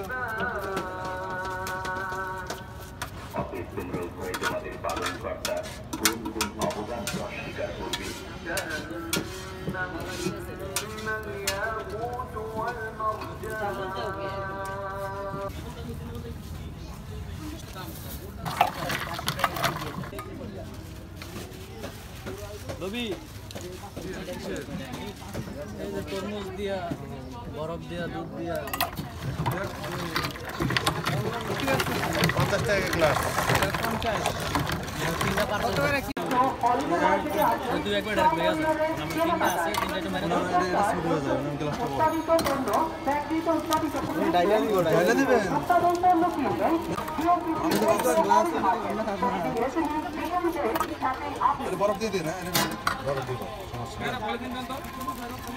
তোমাদের পালন কর্তা কোন কোন অবদান অস্বীকার করবে এই যে তরমুজ দিয়া বরফ দিয়া দুধ দিয়া 50 টাকা গ্লাস 50 তিনটা পারতো তুই একবার ডাক লইয়া যা আমি তিনটা আছে তিনটা একটু মেরে দাও শুরু হয়ে যাবে আমি গ্লাসটা বড় ডাইলা দিবেন আমি তো গ্লাস বরফ দিয়ে দিন হ্যাঁ বরফ দিয়ে দাও সমস্যা